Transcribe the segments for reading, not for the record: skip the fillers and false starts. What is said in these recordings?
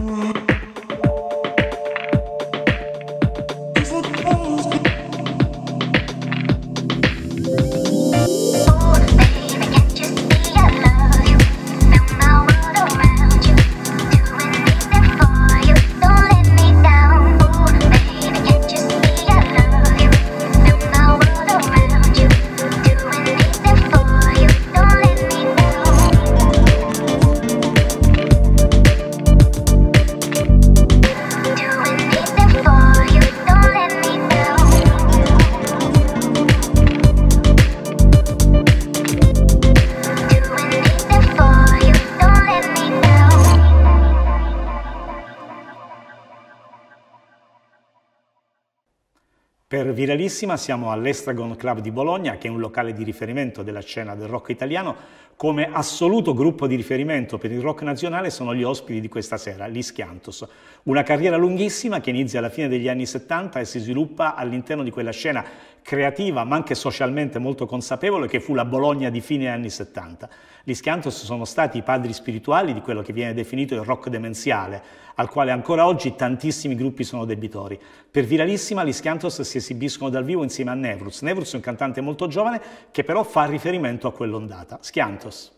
Per Viralissima siamo all'Estragon Club di Bologna, che è un locale di riferimento della scena del rock italiano. Come assoluto gruppo di riferimento per il rock nazionale sono gli ospiti di questa sera, gli Schiantos. Una carriera lunghissima che inizia alla fine degli anni 70 e si sviluppa all'interno di quella scena creativa ma anche socialmente molto consapevole che fu la Bologna di fine anni 70. Gli Schiantos sono stati i padri spirituali di quello che viene definito il rock demenziale, al quale ancora oggi tantissimi gruppi sono debitori. Per Viralissima gli Schiantos si esibiscono dal vivo insieme a Nevruz. Nevruz è un cantante molto giovane che però fa riferimento a quell'ondata. Schiantos.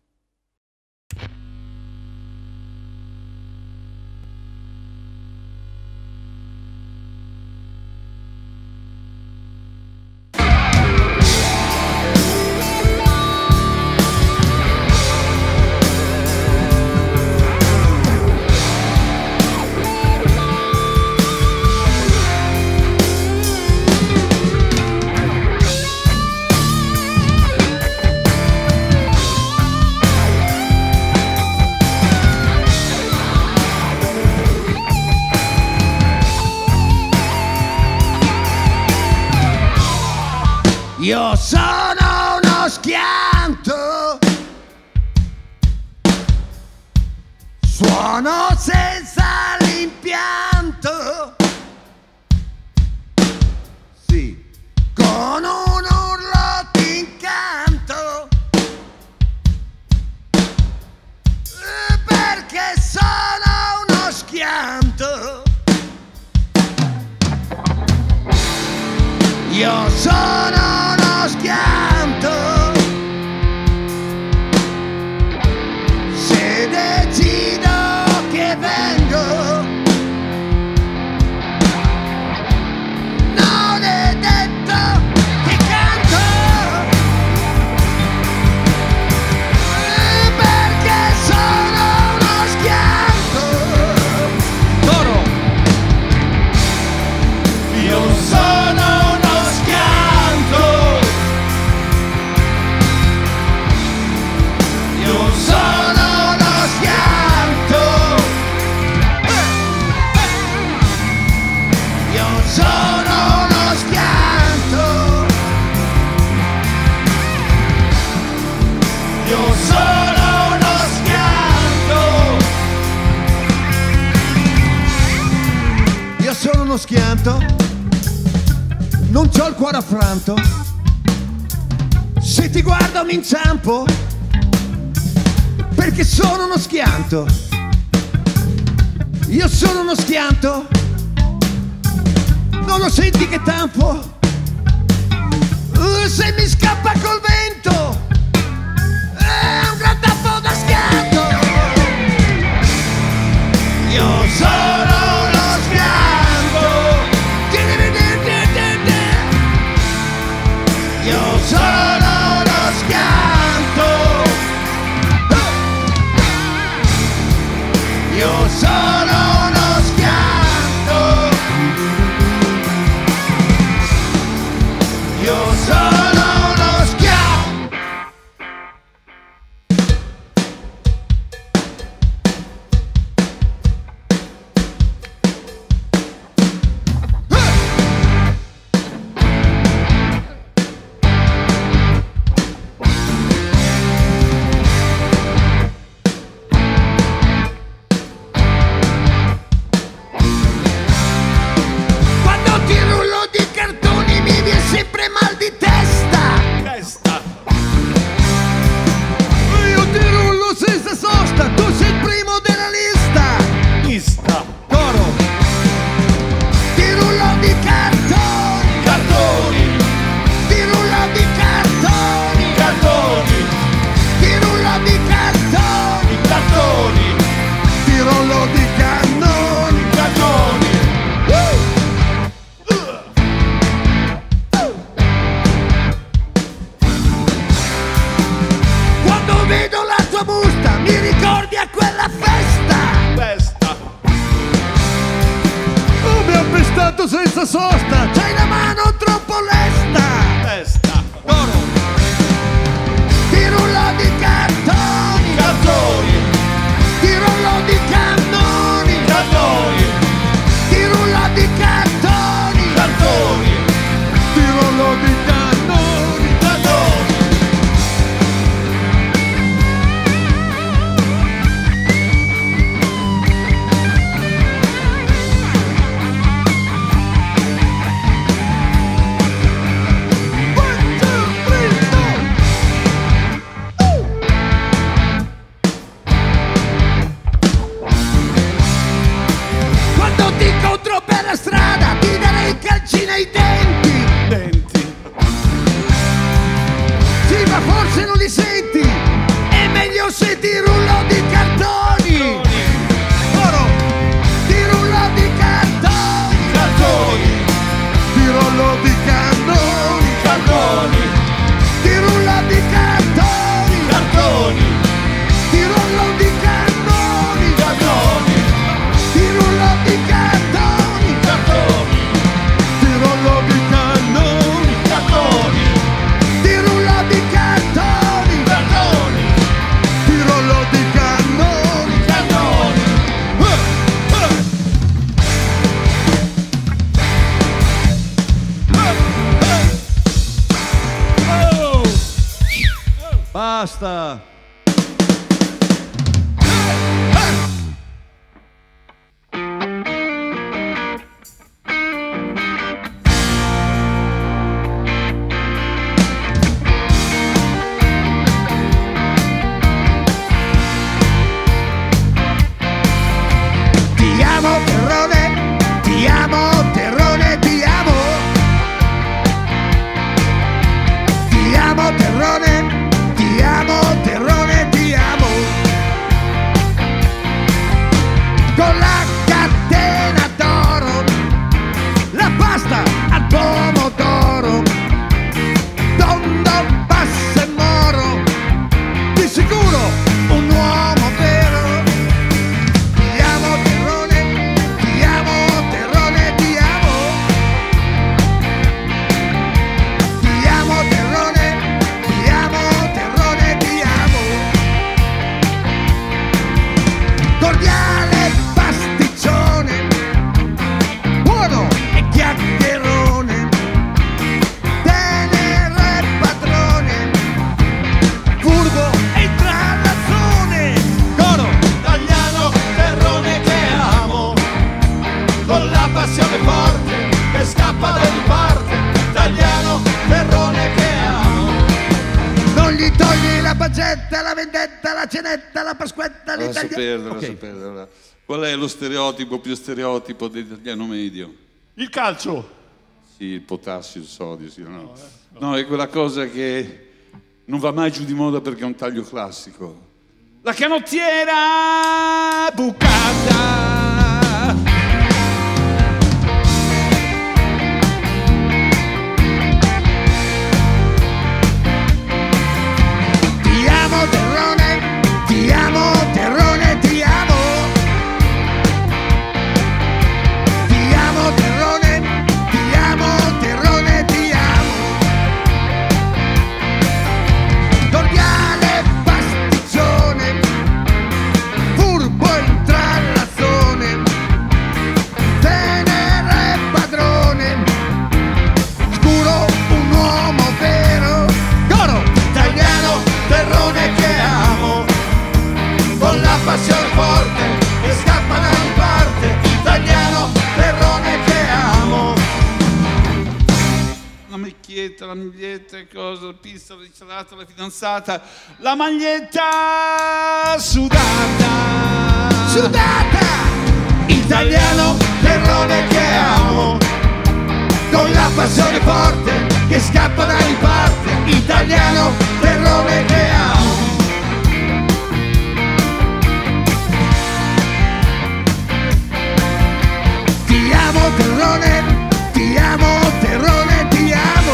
Io sono uno schianto, suono senza l'impianto, sì, con un urlo d'incanto, perché sono uno schianto. Io sono uno schianto, se decido che vengo, non è detto che canto, perché sono uno schianto. Toro. Io sono uno schianto, non c'ho il cuore affranto, se ti guardo mi inciampo, perché sono uno schianto. Io sono uno schianto, non lo senti che tampo, se mi scappa col vento, è un gran tappo da schianto. Io sono sono uno schianto, io sono uno schianto, io sono uno schianto. senza sosta, c'hai la mano troppo lesta. Testa. Coro. Ti rullo di cartoni, Cartoni. ti rullo di cannoni, Cartoni. ti rullo di cartoni, Cartoni. ti rullo di cannoni. Cartoni. One, two, three, four. Quando ti incontro per la strada ti darei calci nei denti. Denti. Sì, ma forse non li senti. È meglio se ti rullo di cartoni. Oro, ti rullo di cartoni. Cartoni. Ti rullo di cannoni. Cartoni. Ti rullo di cartoni. Cartoni. Ti rullo di cannoni. Cartoni. Ti rullo di cartoni. Cartoni. Ti rullo di cannoni. Cartoni. Ti rullo di cartoni. Cartoni. Ti rullo di cannoni. Cartoni. Oh! Basta. Ti amo terrone, ti amo terrone, ti amo. Ti amo terrone, ti amo terrone, ti amo. Con la catena d'oro, la pasta al pomodoro, tondo, basso e moro, di sicuro un uomo vero. Ti amo terrone, ti amo terrone, ti amo. Ti amo terrone, ti amo terrone, ti amo. Cordiale pasticcione, buono e chiacchierone, tenero e padrone, furbo e trallazzone. Coro. Italiano, terrone che amo, con la passione forte che scappa da ogni parte. Italiano, terrone che amo. Non gli togli la pagetta, la vendetta, la cenetta, la pasquetta, Lascia l'italiano. perdere, lascia perdere. Allora, qual è lo stereotipo più stereotipo dell'italiano medio? Il calcio. Sì, il potassio, il sodio, sì, no. No, è quella cosa che non va mai giù di moda perché è un taglio classico. La canottiera bucata. Ti amo terrone, ti amo terrone, ti amo. Ti amo terrone, ti amo terrone, ti amo. Cordiale pasticcione, furbo e trallazzone, tenero e padrone, scuro un uomo vero. Coro. Italiano, terrone che amo, con la passione forte che scappa da ogni parte. Italiano, terrone che amo. La macchietta, la miglietta, cosa, la pista, la risalata, la fidanzata, la maglietta sudata. Sudata. Italiano, terrone che amo, con la passione forte che scappa da ogni parte. Italiano, terrone che amo. Ti amo terrone, ti amo terrone, ti amo.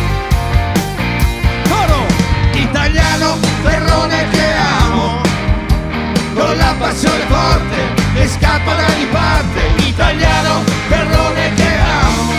Coro. Italiano, terrone che amo, con la passione forte che scappa da ogni parte. Italiano, terrone che amo.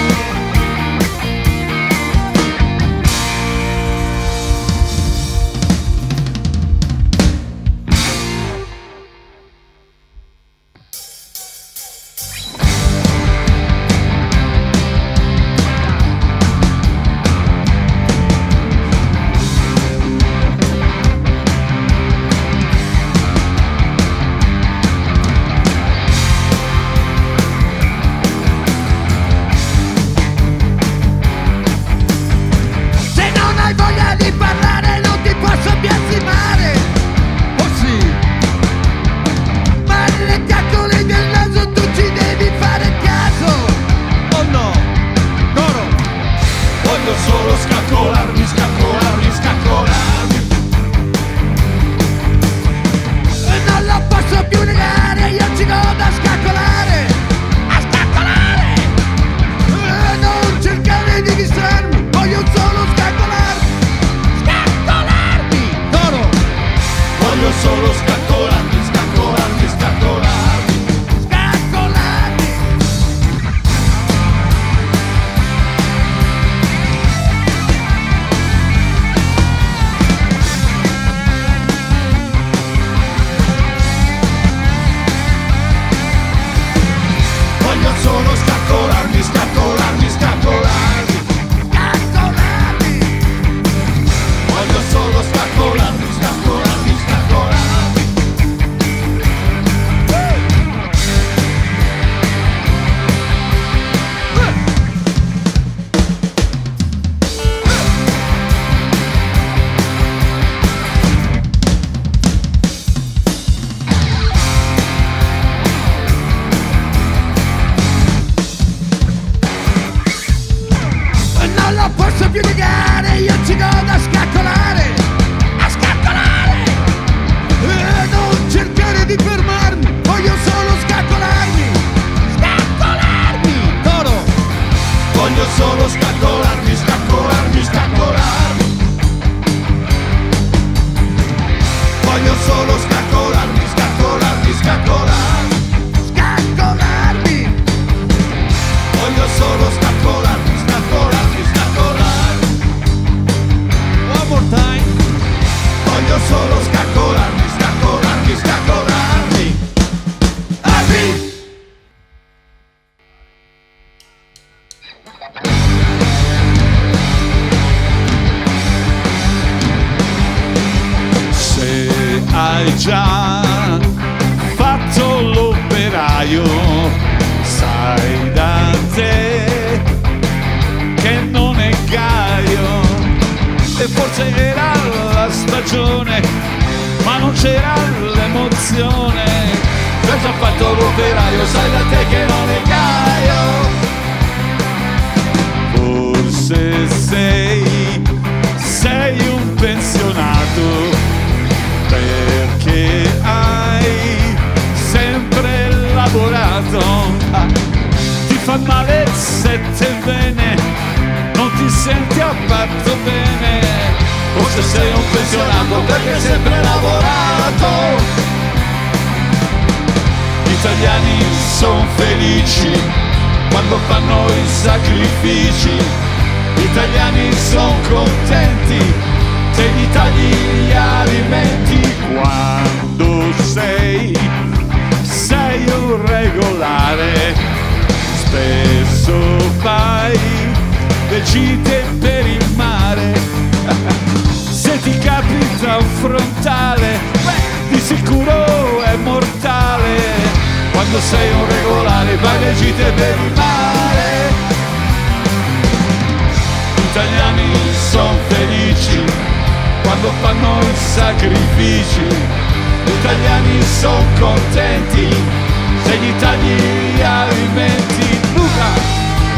solo scaccolarmi, scaccolarmi, scaccolarmi. Voglio solo scaccolarmi, scaccolarmi, scaccolarmi. Scaccolarmi. Voglio solo scaccolarmi, scaccolarmi, scaccolarmi. One more time. Voglio solo scaccolarmi, scaccolarmi, scaccolarmi. Armi. Se hai già fatto l'operaio, sai da te che non è gaio. E forse era la stagione, ma non c'era l'emozione. Se hai già fatto l'operaio, sai da te che non è gaio. Forse sei un pensionato, perché hai sempre lavorato. Ti fa male il sette vene, non ti senti affatto bene. Forse sei un pensionato perché hai sempre lavorato. Gli italiani sono felici quando fanno i sacrifici. Gli italiani sono contenti se gli tagli gli alimenti. Quando sei un regolare, spesso fai le gite per il mare. Se ti capita un frontale, di sicuro è mortale. Quando sei un regolare fai le gite per il mare. Gli italiani sono felici quando fanno i sacrifici. Gli italiani sono contenti se gli tagli gli alimenti. Luca!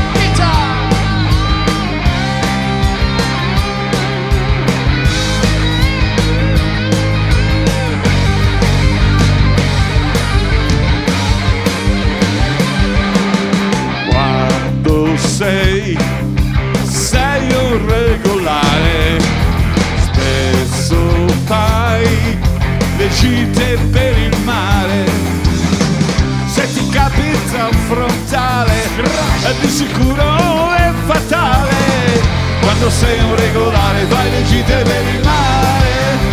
Quando sei un regolare, spesso fai le gite per il mare. Se ti capita un frontale, di sicuro è fatale. Quando sei un regolare fai le gite per il mare.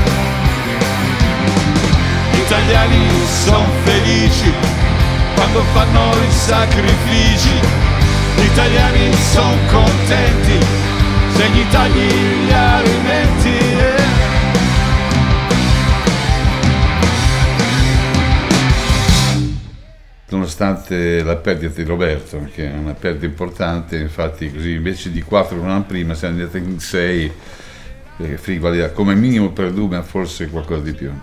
Gli italiani sono felici quando fanno i sacrifici. Gli italiani sono contenti se gli tagli gli alimenti. Nonostante la perdita di Roberto, che è una perdita importante, infatti così invece di 4 un anno prima siamo andati in 6, perché Frick valeva come minimo per 2, ma forse qualcosa di più.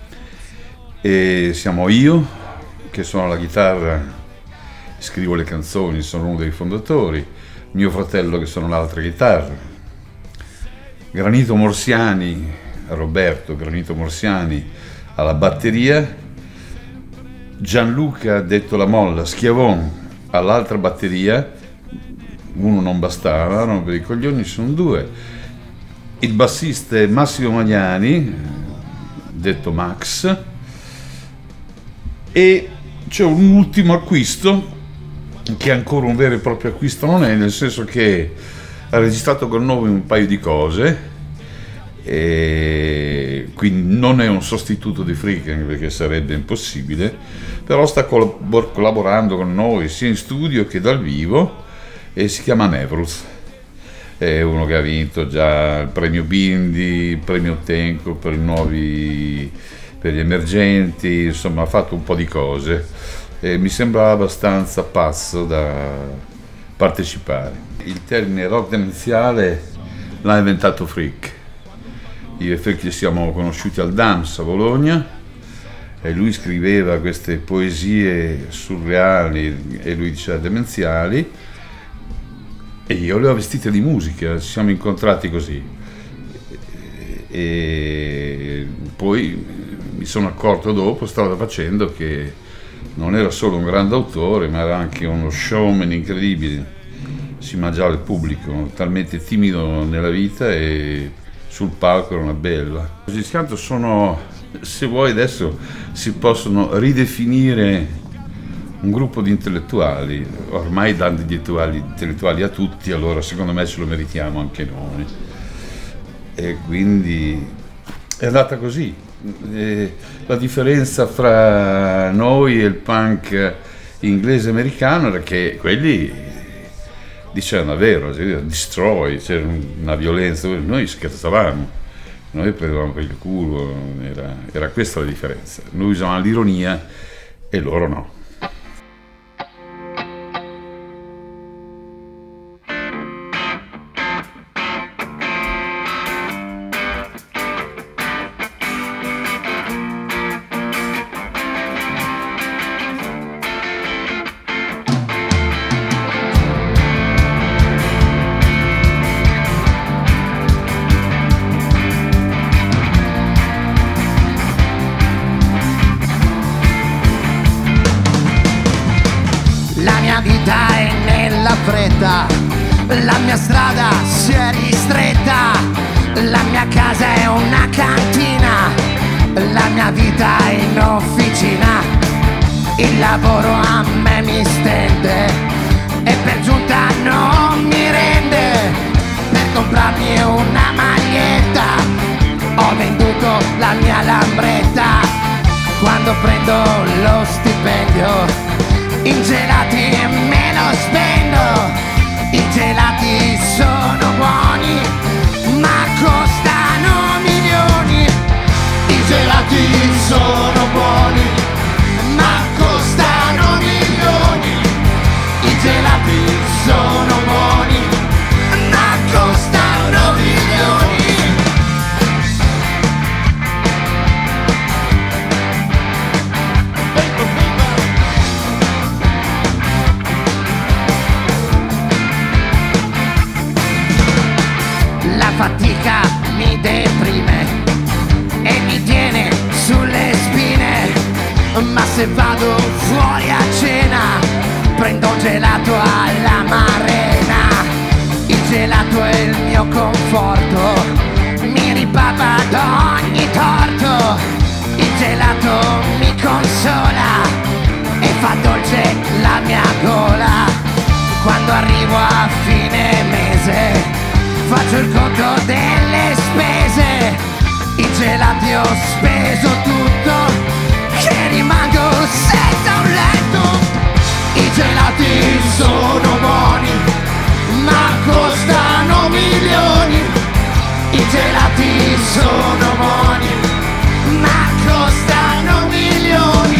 E siamo io, che suono la chitarra, scrivo le canzoni, sono uno dei fondatori, mio fratello che suona l'altra chitarra, Granito Morsiani, Roberto Granito Morsiani alla batteria, Gianluca detto La Molla Schiavon all'altra batteria, uno non bastava, non per i coglioni, sono 2, il bassista è Massimo Magnani detto Max, e c'è un ultimo acquisto che ancora un vero e proprio acquisto non è, nel senso che ha registrato con noi un paio di cose, e quindi non è un sostituto di Frick, perché sarebbe impossibile, però sta collaborando con noi sia in studio che dal vivo, e si chiama Nevruz. È uno che ha vinto già il premio Bindi, il premio Tenco per gli emergenti, insomma ha fatto un po' di cose e mi sembrava abbastanza pazzo da partecipare. Il termine rock demenziale l'ha inventato Frick. Io e Frick ci siamo conosciuti al Dams a Bologna e lui scriveva queste poesie surreali e lui diceva demenziali, e io le ho vestite di musica, ci siamo incontrati così. E poi mi sono accorto dopo, strada facendo, che non era solo un grande autore, ma era anche uno showman incredibile. si mangiava il pubblico, talmente timido nella vita e sul palco era una bella. I Giscanto sono, se vuoi adesso, si possono ridefinire un gruppo di intellettuali, ormai danno gli intellettuali a tutti, allora secondo me ce lo meritiamo anche noi. E quindi è andata così. La differenza fra noi e il punk inglese e americano era che quelli dicevano vero, destroy, c'era una violenza, noi scherzavamo, noi prendevamo per il culo, era questa la differenza. Noi usavamo l'ironia e loro no. La mia strada si è ristretta, la mia casa è una cantina, la mia vita è in officina, il lavoro a me mi stende e per giunta non mi rende. Per comprarmi una maglietta ho venduto la mia lambretta. Quando prendo lo stipendio in gelati me lo spendo. I gelati sono buoni, ma costano milioni. I gelati sono buoni, ma costano milioni. I gelati sono buoni, ma costano milioni. La fatica mi deprime e mi tiene sulle spine, ma se vado fuori a cena prendo un gelato alla Marena. Il gelato è il mio conforto, mi ripapa d'ogni torto. Il gelato mi consola e fa dolce la mia gola. Quando arrivo a fine mese faccio il conto delle spese, i gelati ho speso tutto, che rimango senza un letto. I gelati sono buoni, ma costano milioni. I gelati sono buoni, ma costano milioni.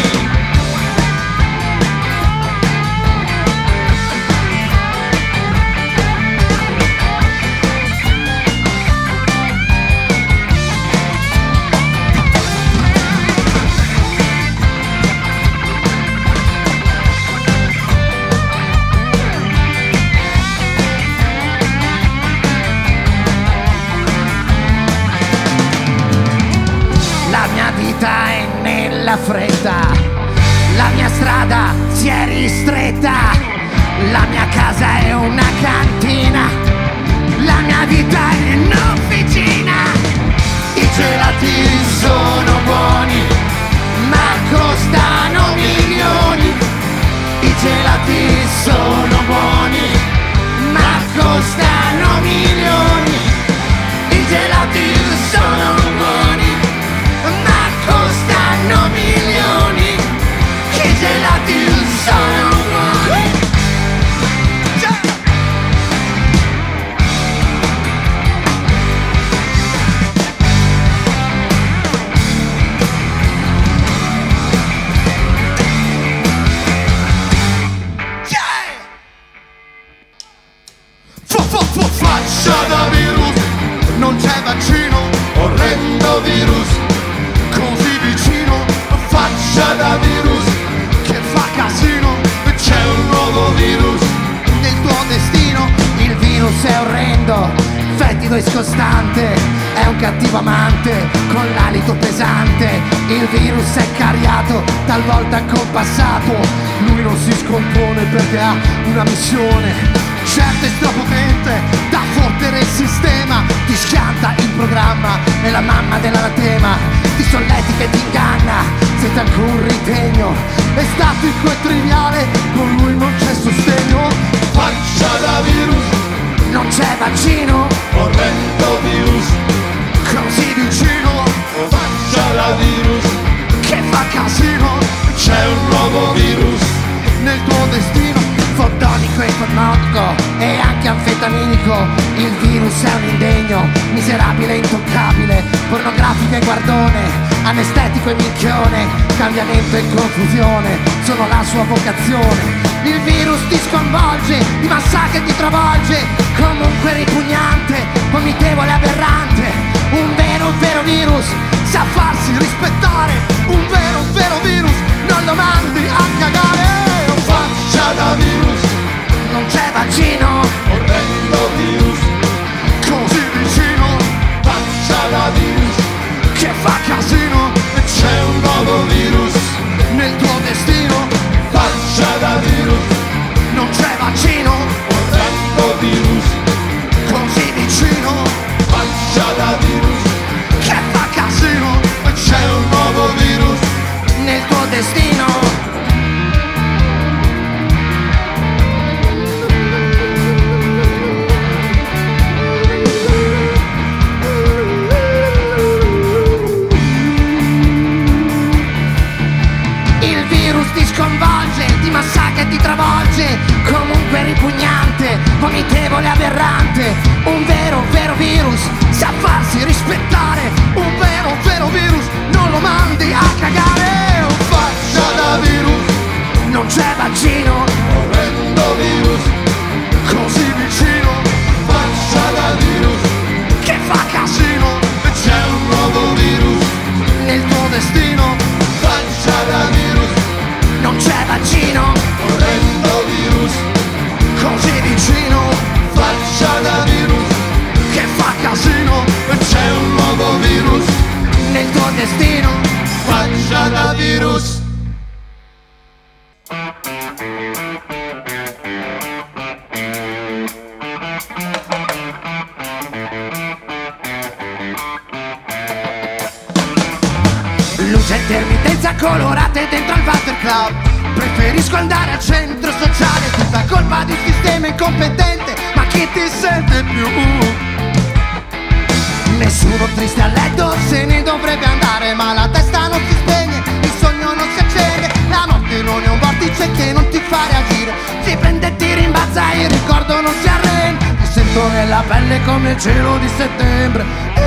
È nella fretta, la mia strada si è ristretta, la mia casa è una cantina, la mia vita è in officina. I gelati sono buoni, ma costano milioni. I gelati sono buoni, ma costano milioni. I gelati sono buoni, costano milioni. I gelati sono buoni. Faccia da virus, non c'è vaccino, orrendo virus, così vicino, faccia da virus, che fa casino, c'è un nuovo virus. Nel tuo destino il virus è orrendo, fetido e scostante, è un cattivo amante con l'alito pesante. Il virus è cariato, talvolta compassato, lui non si scompone perché ha una missione. certo è stropotente da fottere il sistema, ti schianta il programma e la mamma dell'anatema ti solletica e ti inganna senza alcun ritegno. È statico e triviale, con lui non c'è sostegno. Faccia da virus, non c'è vaccino, orrendo virus, così vicino, faccia da virus, che fa casino. c'è un nuovo virus Nel tuo destino, fotonico e ipnotico e anche anfetaminico. Il virus è un indegno, miserabile e intoccabile, pornografico e guardone, anestetico e minchione, cambiamento e confusione sono la sua vocazione. Il virus ti sconvolge, ti massacra e ti travolge, comunque ripugnante, vomitevole e aberrante. Un vero virus sa farsi rispettare, un vero virus non lo mandi a cagare. faccia da virus, Non c'è vaccino, orrendo virus, così vicino, faccia da virus, che fa casino. c'è un nuovo virus, Nel tuo destino faccia da virus, non c'è vaccino, orrendo virus, così vicino, faccia da virus, che fa casino. c'è un nuovo virus, Nel tuo destino. Il virus ti sconvolge, ti massacra e ti travolge, comunque ripugnante, vomitevole e aberrante. Un vero virus sa farsi rispettare, un vero virus non lo mandi a cagare. faccia da virus, Non c'è vaccino, orrendo virus, così vicino, faccia da virus, che fa casino. c'è un nuovo virus, Nel tuo destino faccia da virus, non c'è vaccino, orrendo virus, così vicino, faccia da virus, che fa casino. c'è un nuovo virus, Nel tuo destino. faccia da virus. Luce intermittenza colorate dentro al Water Club. Preferisco andare al centro sociale, tutta colpa di un sistema incompetente. Ma chi ti sente più? Nessuno triste a letto se ne dovrebbe andare, ma la testa non si spegne, il sogno non si accende. La notte non è un vortice che non ti fa reagire, ti prende e ti rimbalza, il ricordo non si arrende. Ti sento nella pelle come il cielo di settembre.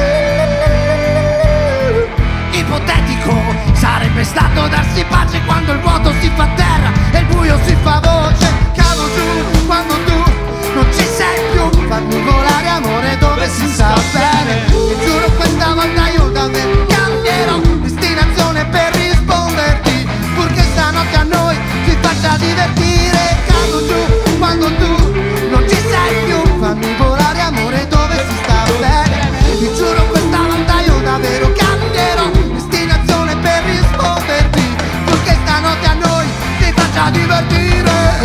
Ipotetico sarebbe stato darsi pace quando il vuoto si fa terra e il buio si fa voce. Cado giù quando tu non ci sei più, fammi volare amore dove si sta bene. Ti giuro questa volta io davvero cambierò destinazione per risponderti, purché stanotte a noi ci faccia divertire. Cado giù quando tu non ci sei più, fammi volare amore dove si sta bene. Ti giuro questa volta io davvero cambierò destinazione per risponderti, purché stanotte a noi ci faccia divertire.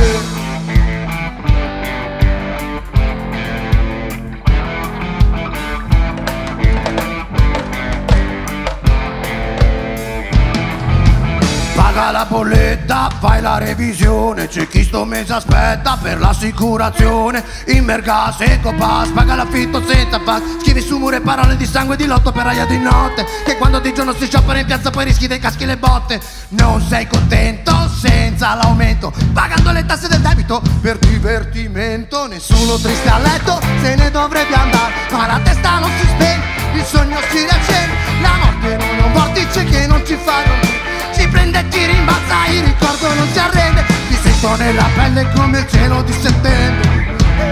Paga la bolletta, fai la revisione, c'è chi sto mese aspetta per l'assicurazione. In mergas, Ecopass, paga l'affitto senza pass, scrivi su muro e parole di sangue di lotto per aia di notte, che quando di giorno si sciopera in piazza poi rischi dei caschi le botte. Non sei contento senza l'aumento, pagando le tasse del debito per divertimento. Nessuno triste a letto se ne dovrebbe andare, ma la testa non si spegne, il sogno si riaccende. La morte non è un vortice che non ci fa dormire, ci prende e ti rimbalza, il ricordo non si arrende. Ti sento nella pelle come il cielo di settembre.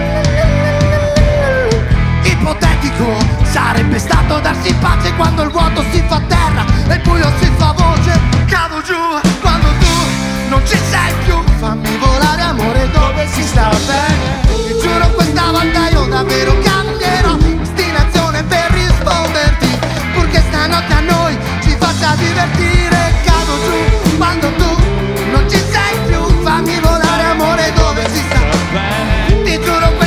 Ipotetico sarebbe stato darsi pace quando il vuoto si fa terra e il buio si fa voce. Cado giù quando tu non ci sei più, fammi volare amore dove si sta bene. Ti giuro questa volta io davvero cambierò destinazione per risponderti, purché stanotte a noi ci faccia divertire. Cado giù quando tu non ci sei più, fammi volare amore dove si sta bene. Ti giuro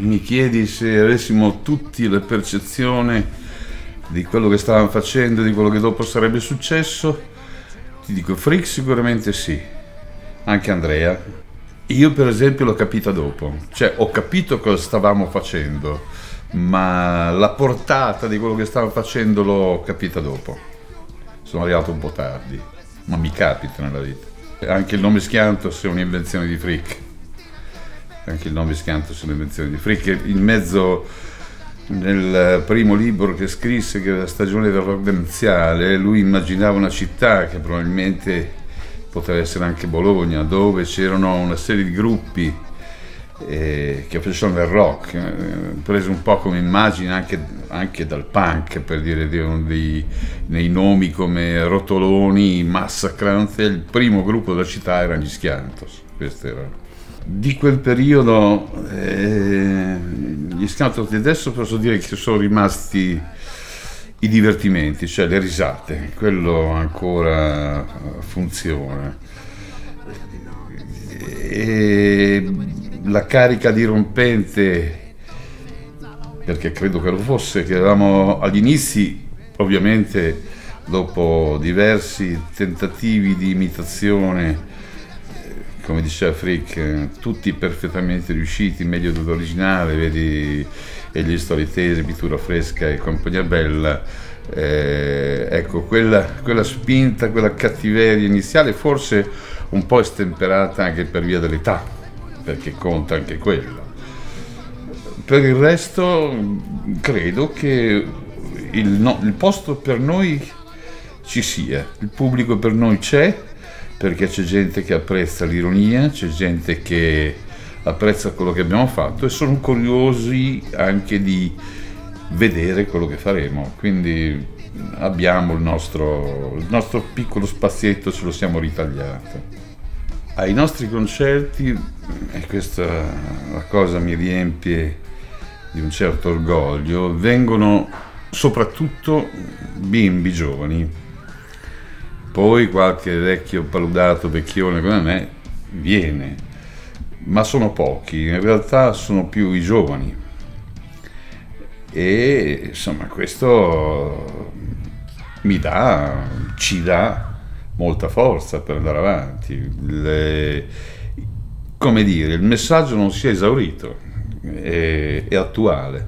mi chiedi se avessimo tutti la percezione di quello che stavamo facendo, di quello che dopo sarebbe successo, ti dico Frick sicuramente sì, anche Andrea. Io per esempio l'ho capita dopo, cioè ho capito cosa stavamo facendo, ma la portata di quello che stavamo facendo l'ho capita dopo. Sono arrivato un po' tardi, ma mi capita nella vita. Anche il nome Schiantos è un'invenzione di Frick. Anche il nome Schiantos è un'invenzione di Frick. In mezzo, nel primo libro che scrisse, che era La stagione del rock demenziale, lui immaginava una città che probabilmente poteva essere anche Bologna, dove c'erano una serie di gruppi che facevano del rock, preso un po' come immagine anche dal punk, per dire nei nomi come Rotoloni, Massacrante. Il primo gruppo da città erano gli Schiantos. Questo era. Di quel periodo gli Schiantos di adesso posso dire che sono rimasti i divertimenti, cioè le risate, quello ancora funziona. E la carica dirompente, perché credo che lo fosse, che avevamo agli inizi, ovviamente dopo diversi tentativi di imitazione, come diceva Frick, tutti perfettamente riusciti, meglio dell'originale, vedi Egli Storie Tese, Pittura Fresca e compagnia bella. Ecco, quella spinta, quella cattiveria iniziale, forse un po' estemperata anche per via dell'età, perché conta anche quello. Per il resto credo che il posto per noi ci sia, il pubblico per noi c'è, perché c'è gente che apprezza l'ironia, c'è gente che apprezza quello che abbiamo fatto e sono curiosi anche di vedere quello che faremo. Quindi abbiamo il nostro piccolo spazietto, ce lo siamo ritagliato. Ai nostri concerti, e questa la cosa mi riempie di un certo orgoglio, vengono soprattutto bimbi giovani, poi qualche vecchio paludato vecchione come me viene, ma sono pochi, in realtà sono più i giovani, e insomma questo ci dà molta forza per andare avanti. Come dire, il messaggio non si è esaurito, è attuale.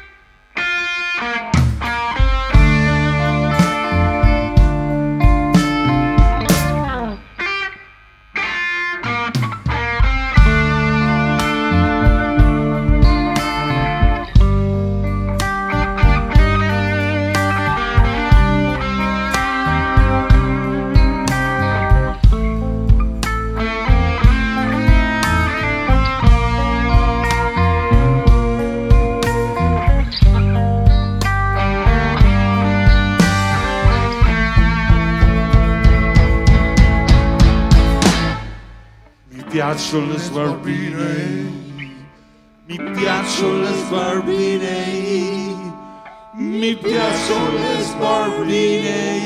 Mi piacciono le sbarbine, mi piacciono le sbarbine, mi piacciono le sbarbine.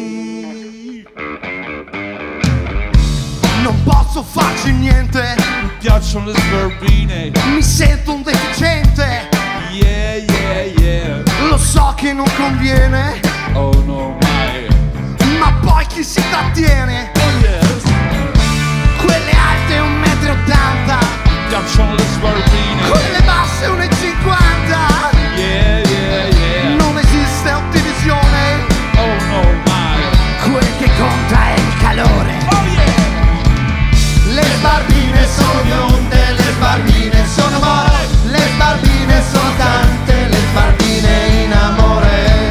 Non posso farci niente, Mi piacciono le sbarbine, mi sento un deficiente. yeah, yeah, yeah. Lo so che non conviene, Oh no, mai. ma poi chi si trattiene? Oh yes. Quelle alte 1,80 m, Mi piacciono le sbarbine, quelle basse 1,50 m. yeah, yeah, yeah. Non esiste ottivisione, Oh no, mai. quel che conta è il calore. Oh yeah. Le sbarbine sono bionde, le sbarbine sono more, le sbarbine sono tante, le sbarbine in amore.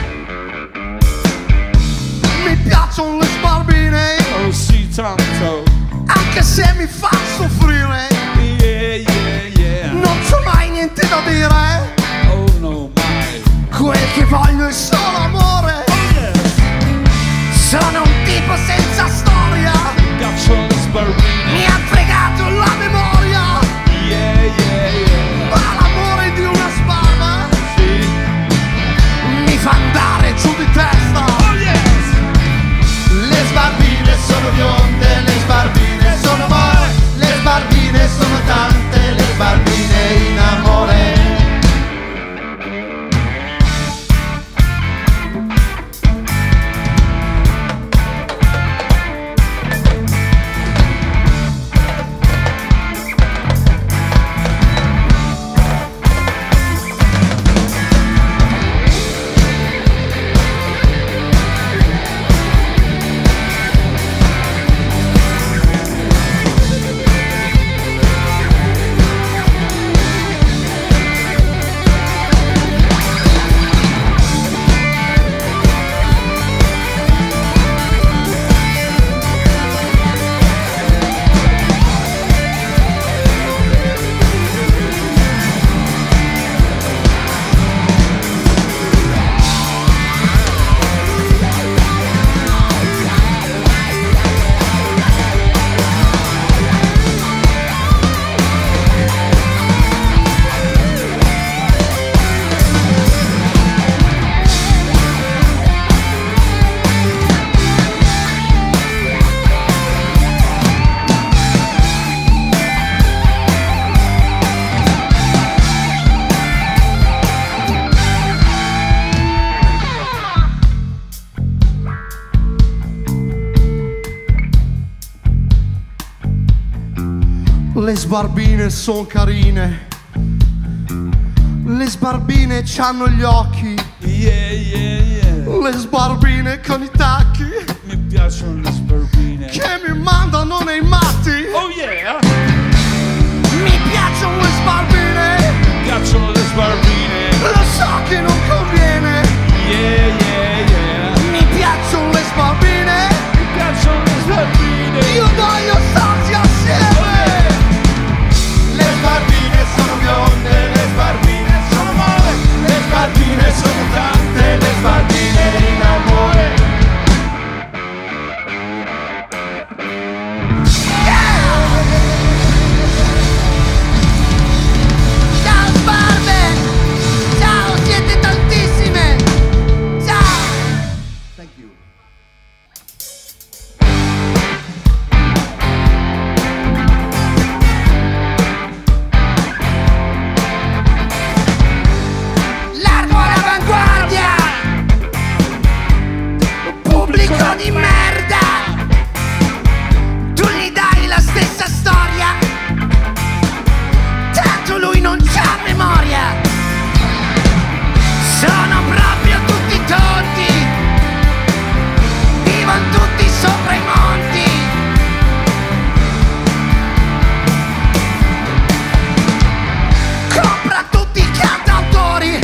Mi piacciono le sbarbine, Oh sì, tanto. anche se mi fa soffrire. Yeah, yeah, yeah. Non c'ho mai niente da dire, Oh no, mai. quel che voglio è solo amore. Oh yes. Sono un tipo senza storia, Mi piacciono le sbarbine, mi ha fregato la memoria. yeah, yeah, yeah. Ma l'amore di una sbarba Sì. mi fa andare giù di testa. Oh yes. Le sbarbine sono bionde, le sbarbine sono more, le sbarbine sono tante, le sbarbine in amore. Le sbarbine son carine, le sbarbine c'hanno gli occhi, le sbarbine con i tacchi, Mi piacciono le sbarbine. che mi mandano nei matti. Oh yeah! Mi piacciono le sbarbine, Mi piacciono le sbarbine. lo so che non conviene. Yeah, yeah, yeah. Mi piacciono le sbarbine, Mi piacciono le sbarbine. io voglio starci assieme. Le sbarbine sono bionde, le sbarbine sono mole, le sbarbine sono tante, le sbarbine in amore. Ciao sbarbe, ciao, siete tantissime. Ciao. Thank you. Largo all'avanguardia, pubblico di merda. Tu gli dai la stessa storia, tanto lui non c'ha memoria. Sono proprio tutti tonti, vivono tutti sopra i monti. Compra tutti i cantautori,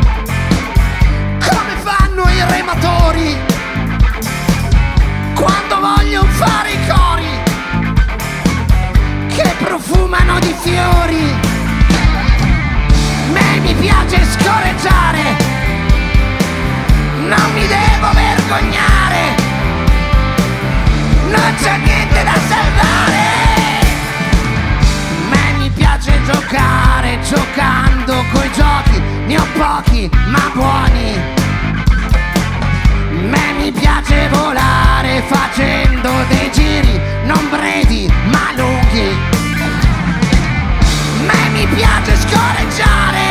come fanno i rematori, quando vogliono fare i cori che profumano di fiori. Me mi piace scorreggiare, non mi devo vergognare, non c'è niente da salvare. Me mi piace giocare, giocando coi giochi, ne ho pochi ma buoni. Me mi piace volare facendo dei giri, non brevi ma lunghi. Me mi piace scorreggiare,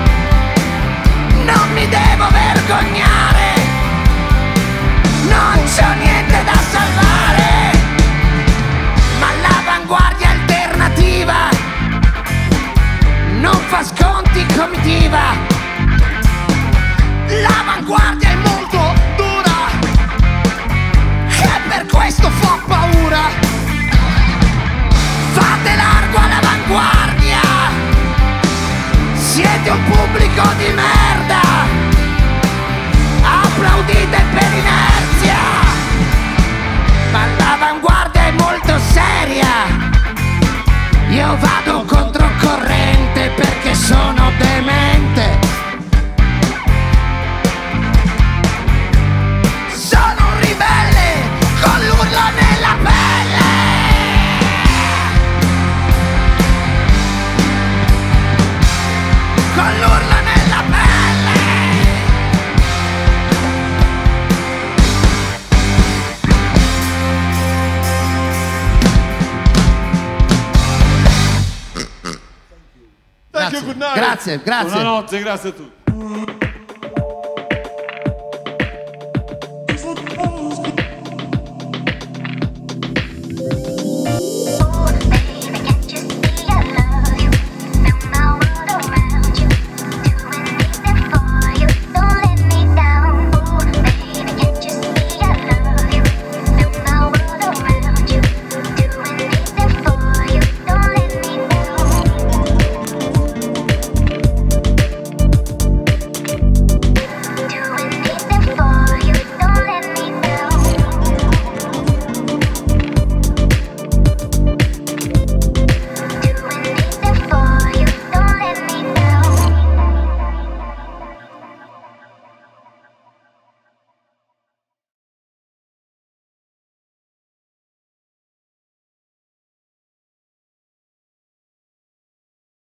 non mi devo vergognare, non c'ho niente da salvare. Ma l'avanguardia alternativa non fa sconti in comitiva. L'avanguardia è molto dura, e per questo fa paura. Fate largo all'avanguardia, siete un pubblico di merda, applaudite per inerzia. Ma l'avanguardia è molto seria, io vado controcorrente perché sono demente. Sono un ribelle con l'urlo nella pelle. Con l'urlo nella pelle. Thank you, good night. Grazie, grazie. Buonanotte, grazie a tutti.